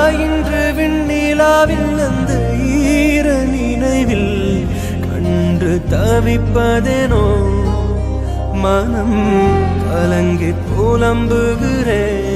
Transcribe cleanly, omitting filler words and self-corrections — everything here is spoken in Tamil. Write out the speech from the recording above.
இன்று விண்ணிலாவில் அந்த ஈர நினைவில் கண்டு தவிப்பதேனோ மனம் கலங்கி புலம்புகிறேன்